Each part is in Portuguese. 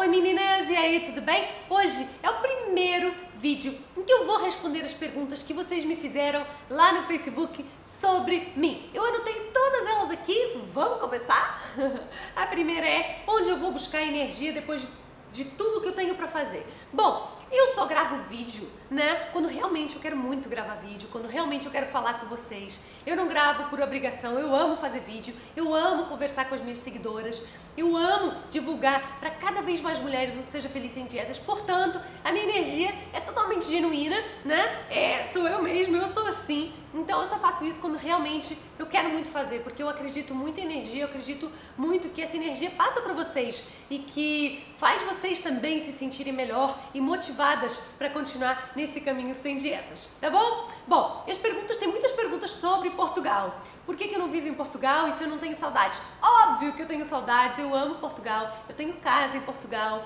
Oi meninas, e aí, tudo bem? Hoje é o primeiro vídeo em que eu vou responder as perguntas que vocês me fizeram lá no Facebook sobre mim. Eu anotei todas elas aqui, vamos começar? A primeira é onde eu vou buscar energia depois de tudo que eu tenho pra fazer. Bom, eu só gravo vídeo, né? Quando realmente eu quero muito gravar vídeo, quando realmente eu quero falar com vocês. Eu não gravo por obrigação, eu amo fazer vídeo, eu amo conversar com as minhas seguidoras, eu amo divulgar para cada vez mais mulheres o Seja Feliz Sem Dietas. Portanto, a minha energia é totalmente genuína, né? Sou eu mesma, eu sou assim. Então eu só faço isso quando realmente eu quero muito fazer, porque eu acredito muito em energia, eu acredito muito que essa energia passa para vocês e que faz vocês também se sentirem melhor e motivadas para continuar nesse caminho sem dietas, tá bom? Bom, e as perguntas, tem muitas perguntas sobre Portugal. Por que eu não vivo em Portugal e se eu não tenho saudades? Óbvio que eu tenho saudades, eu amo Portugal, eu tenho casa em Portugal.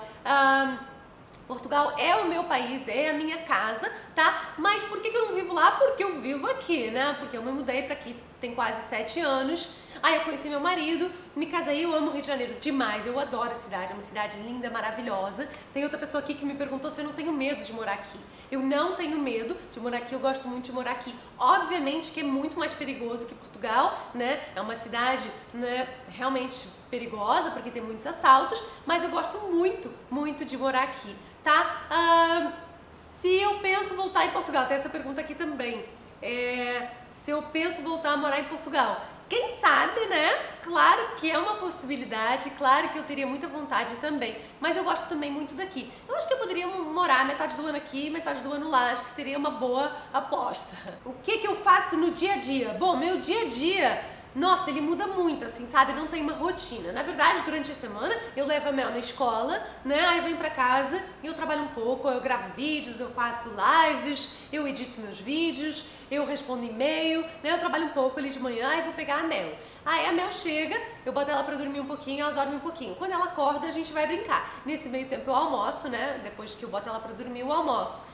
Portugal é o meu país, é a minha casa, tá? Mas por que eu não vivo lá? Porque eu vivo aqui, né? Porque eu me mudei pra aqui tem quase 7 anos. Aí eu conheci meu marido, me casei, eu amo o Rio de Janeiro demais, eu adoro a cidade, é uma cidade linda, maravilhosa. Tem outra pessoa aqui que me perguntou se eu não tenho medo de morar aqui. Eu não tenho medo de morar aqui, eu gosto muito de morar aqui. Obviamente que é muito mais perigoso que Portugal, né? É uma cidade, né, realmente perigosa, porque tem muitos assaltos, mas eu gosto muito, muito de morar aqui, tá? Se eu penso voltar em Portugal, tem essa pergunta aqui também. Se eu penso voltar a morar em Portugal, quem sabe, né? Claro que é uma possibilidade, claro que eu teria muita vontade também, mas eu gosto também muito daqui. Eu acho que eu poderia morar metade do ano aqui, metade do ano lá, acho que seria uma boa aposta. O que eu faço no dia a dia? Bom, meu dia a dia, nossa, ele muda muito, assim, sabe? Não tem uma rotina. Na verdade, durante a semana, eu levo a Mel na escola, né? Aí eu venho pra casa e eu trabalho um pouco, eu gravo vídeos, eu faço lives, eu edito meus vídeos, eu respondo e-mail, né? Eu trabalho um pouco ali de manhã e vou pegar a Mel. Aí a Mel chega, eu boto ela pra dormir um pouquinho, ela dorme um pouquinho. Quando ela acorda, a gente vai brincar. Nesse meio tempo eu almoço, né? Depois que eu boto ela pra dormir, eu almoço.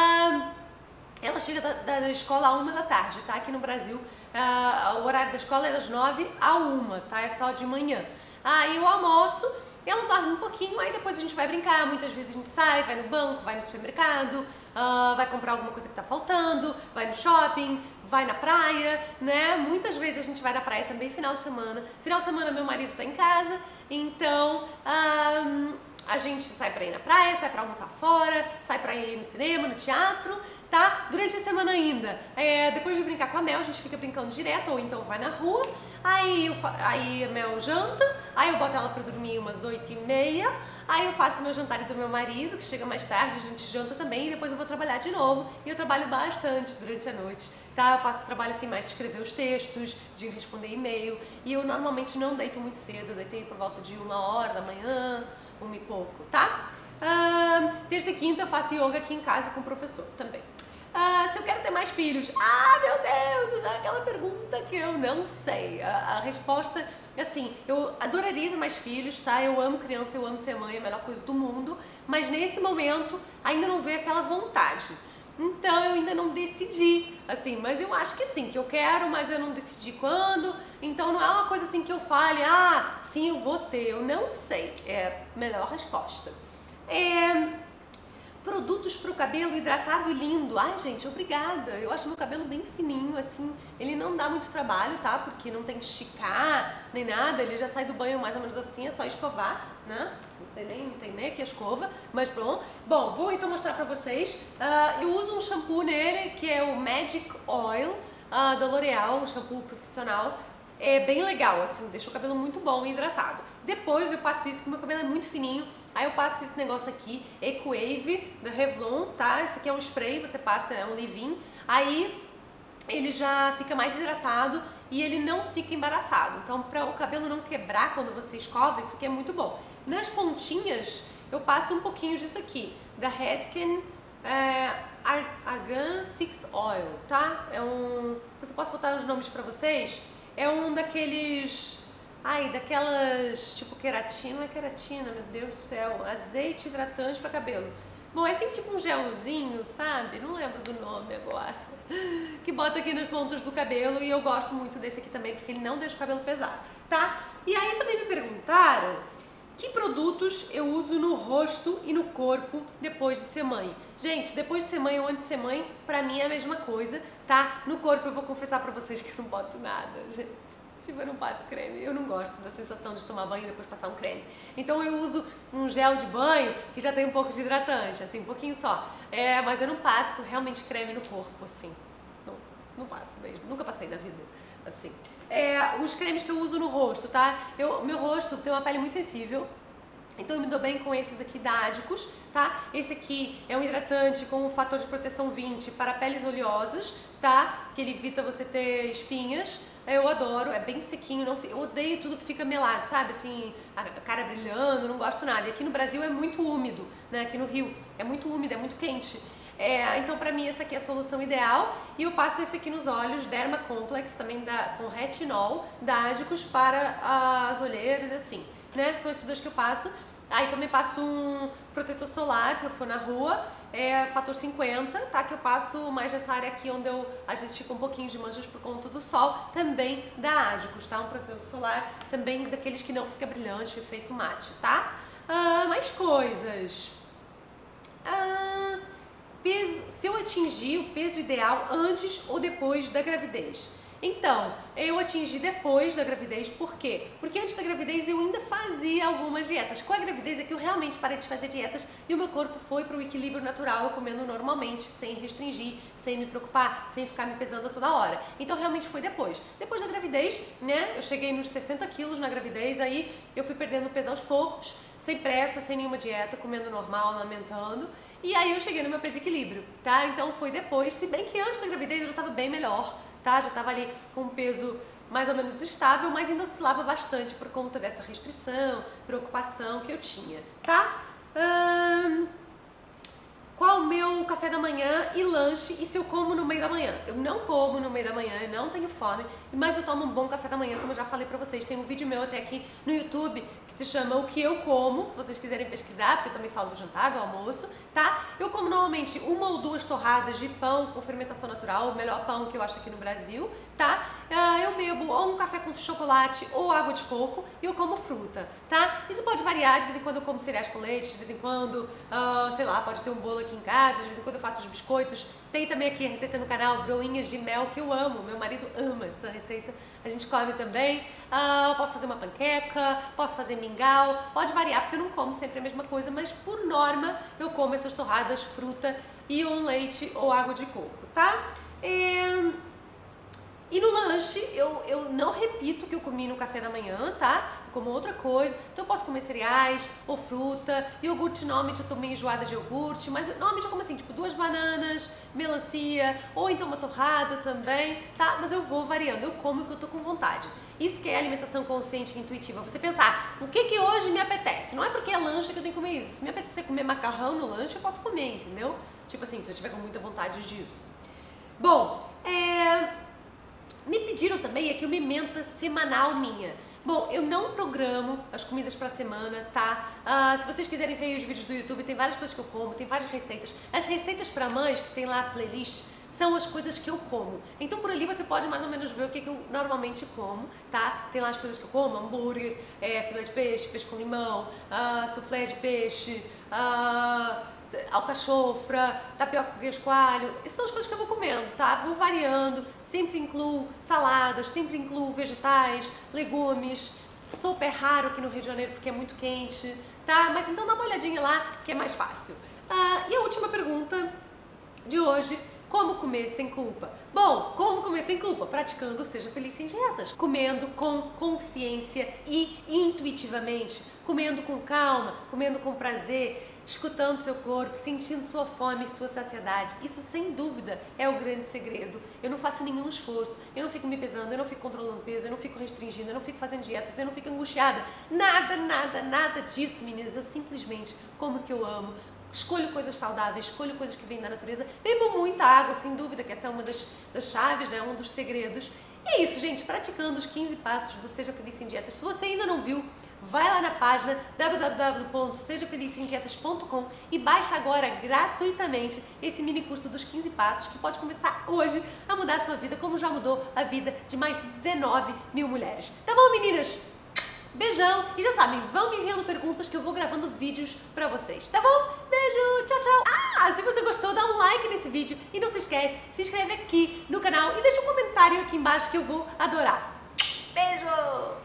Ela chega da escola à 1 da tarde, tá? Aqui no Brasil, o horário da escola é das 9 à 1, tá? É só de manhã. Aí eu almoço, ela dorme um pouquinho, aí depois a gente vai brincar. Muitas vezes a gente sai, vai no banco, vai no supermercado, vai comprar alguma coisa que tá faltando, vai no shopping, vai na praia, né? Muitas vezes a gente vai na praia também final de semana. Final de semana meu marido tá em casa, então a gente sai pra ir na praia, sai pra almoçar fora, sai pra ir no cinema, no teatro, tá? Durante a semana ainda, depois de brincar com a Mel, a gente fica brincando direto, ou então vai na rua, aí a Mel janta, aí eu boto ela pra dormir umas 8h30, aí eu faço meu jantar e do meu marido, que chega mais tarde, a gente janta também, e depois eu vou trabalhar de novo, e eu trabalho bastante durante a noite, tá? Eu faço trabalho assim mais de escrever os textos, de responder e-mail, e eu normalmente não deito muito cedo, eu deitei por volta de 1h da manhã, 1 e pouco, tá? Terça e quinta eu faço yoga aqui em casa com o professor também. Se eu quero ter mais filhos, meu Deus, é aquela pergunta que eu não sei. A resposta, assim, eu adoraria ter mais filhos, tá? Eu amo criança, eu amo ser mãe, é a melhor coisa do mundo, mas nesse momento ainda não veio aquela vontade. Então eu ainda não decidi, assim, mas eu acho que sim, que eu quero, mas eu não decidi quando. Então não é uma coisa assim que eu fale, sim, eu vou ter, eu não sei. É a melhor resposta. Produtos para o cabelo hidratado e lindo. Ai, gente, obrigada. Eu acho meu cabelo bem fininho, assim. Ele não dá muito trabalho, tá? Porque não tem que esticar, nem nada. Ele já sai do banho mais ou menos assim, é só escovar, né? Não sei nem, não tem nem aqui a escova, mas pronto. Bom, vou então mostrar pra vocês. Eu uso um shampoo nele, que é o Magic Oil, da L'Oreal, um shampoo profissional. É bem legal, assim, deixa o cabelo muito bom e hidratado. Depois eu passo isso, porque meu cabelo é muito fininho, aí eu passo esse negócio aqui, Eco-Wave, da Revlon, tá? Esse aqui é um spray, você passa, é um leave-in, aí ele já fica mais hidratado e ele não fica embaraçado. Então, para o cabelo não quebrar quando você escova, isso aqui é muito bom. Nas pontinhas, eu passo um pouquinho disso aqui, da Redken Argan 6 Oil, tá? Você posso botar os nomes pra vocês? É um daqueles, daquelas, tipo queratina, não é queratina, meu Deus do céu, azeite hidratante para cabelo. Bom, é assim tipo um gelzinho, sabe? Não lembro do nome agora. Que bota aqui nas pontas do cabelo e eu gosto muito desse aqui também, porque ele não deixa o cabelo pesado, tá? E aí também me perguntaram Que produtos eu uso no rosto e no corpo depois de ser mãe? Gente, depois de ser mãe ou antes de ser mãe, pra mim é a mesma coisa, tá? No corpo eu vou confessar pra vocês que eu não boto nada, gente. Tipo, eu não passo creme. Eu não gosto da sensação de tomar banho e depois passar um creme. Então eu uso um gel de banho que já tem um pouco de hidratante, assim, um pouquinho só. Mas eu não passo realmente creme no corpo, assim. Não passo mesmo. Nunca passei na vida, assim. Os cremes que eu uso no rosto, tá? Meu rosto tem uma pele muito sensível. Então eu me dou bem com esses aqui da Adicus, tá? Esse aqui é um hidratante com o fator de proteção 20 para peles oleosas, tá? Que ele evita você ter espinhas. Eu adoro, é bem sequinho, eu odeio tudo que fica melado, sabe? Assim, a cara brilhando, não gosto nada. E aqui no Brasil é muito úmido, né? Aqui no Rio é muito úmido, é muito quente. Então pra mim essa aqui é a solução ideal. E eu passo esse aqui nos olhos, Derma Complex, também com retinol, da Adicus para as olheiras, assim, né? São esses dois que eu passo. Aí também passo um protetor solar, se eu for na rua, fator 50, tá? Que eu passo mais nessa área aqui onde às vezes fica um pouquinho de manchas por conta do sol, também da Adicus, tá? Um protetor solar também daqueles que não fica brilhante, efeito mate, tá? Mais coisas. Peso, se eu atingir o peso ideal antes ou depois da gravidez. Então, eu atingi depois da gravidez, por quê? Porque antes da gravidez eu ainda fazia algumas dietas. Com a gravidez é que eu realmente parei de fazer dietas e o meu corpo foi para o equilíbrio natural, eu comendo normalmente, sem restringir, sem me preocupar, sem ficar me pesando toda hora. Então realmente foi depois. Depois da gravidez, né, eu cheguei nos 60 quilos na gravidez, aí eu fui perdendo peso aos poucos, sem pressa, sem nenhuma dieta, comendo normal, amamentando. E aí eu cheguei no meu peso equilíbrio, tá? Então foi depois, se bem que antes da gravidez eu já estava bem melhor, tá? Já estava ali com um peso mais ou menos estável, mas ainda oscilava bastante por conta dessa restrição, preocupação que eu tinha, tá? Qual o meu café da manhã e lanche e se eu como no meio da manhã? Eu não como no meio da manhã, eu não tenho fome, mas eu tomo um bom café da manhã, como eu já falei pra vocês. Tem um vídeo meu até aqui no YouTube que se chama O Que Eu Como, se vocês quiserem pesquisar, porque eu também falo do jantar, do almoço, tá? Eu como normalmente 1 ou 2 torradas de pão com fermentação natural, o melhor pão que eu acho aqui no Brasil, tá? Eu bebo ou um café com chocolate ou água de coco e eu como fruta, tá? Isso pode variar, de vez em quando eu como cereais com leite, de vez em quando, sei lá, pode ter um bolo aqui em casa, de vez em quando eu faço os biscoitos. Tem também aqui a receita no canal, broinhas de mel, que eu amo, meu marido ama essa receita, a gente come também. Posso fazer uma panqueca, posso fazer mingau, pode variar porque eu não como sempre a mesma coisa, mas por norma eu como essas torradas, fruta e um leite ou água de coco, tá? E no lanche, eu não repito o que eu comi no café da manhã, tá? Eu como outra coisa. Então eu posso comer cereais ou fruta. Iogurte, normalmente eu tô meio enjoada de iogurte, mas normalmente eu como assim, tipo 2 bananas, melancia, ou então uma torrada também, tá? Mas eu vou variando, eu como o que eu tô com vontade. Isso que é alimentação consciente e intuitiva. Você pensar, o que hoje me apetece? Não é porque é lanche que eu tenho que comer isso. Se me apetecer comer macarrão no lanche, eu posso comer, entendeu? Tipo assim, se eu tiver com muita vontade disso. Bom, me pediram também aqui uma ementa semanal minha. Bom, eu não programo as comidas pra semana, tá? Se vocês quiserem ver os vídeos do YouTube, tem várias coisas que eu como, tem várias receitas. As receitas pra mães, que tem lá a playlist, são as coisas que eu como. Então por ali você pode mais ou menos ver o que eu normalmente como, tá? Tem lá as coisas que eu como, hambúrguer, filé de peixe, peixe com limão, soufflé de peixe, alcachofra, tapioca com queijo coalho. Essas são as coisas que eu vou comendo, tá? Vou variando, sempre incluo saladas, sempre incluo vegetais, legumes. Super raro aqui no Rio de Janeiro porque é muito quente, tá? Mas então dá uma olhadinha lá que é mais fácil. E a última pergunta de hoje: como comer sem culpa? Bom, como comer sem culpa? Praticando Seja Feliz Sem Dietas. Comendo com consciência e intuitivamente. Comendo com calma, comendo com prazer, escutando seu corpo, sentindo sua fome e sua saciedade. Isso sem dúvida é o grande segredo. Eu não faço nenhum esforço, eu não fico me pesando, eu não fico controlando peso, eu não fico restringindo, eu não fico fazendo dietas, eu não fico angustiada. Nada, nada, nada disso, meninas. Eu simplesmente como o que eu amo. Escolho coisas saudáveis, escolho coisas que vêm da natureza, bebo muita água, sem dúvida que essa é uma das chaves, né? Um dos segredos. E é isso, gente, praticando os 15 passos do Seja Feliz Sem Dietas. Se você ainda não viu, vai lá na página www.sejafelizsemdietas.com e baixa agora gratuitamente esse mini curso dos 15 passos que pode começar hoje a mudar a sua vida, como já mudou a vida de mais de 19 mil mulheres. Tá bom, meninas? Beijão e já sabem, vão me enviando perguntas que eu vou gravando vídeos pra vocês, tá bom? Beijo, tchau, tchau! Ah, se você gostou, dá um like nesse vídeo e não se esquece, se inscreve aqui no canal e deixa um comentário aqui embaixo que eu vou adorar. Beijo!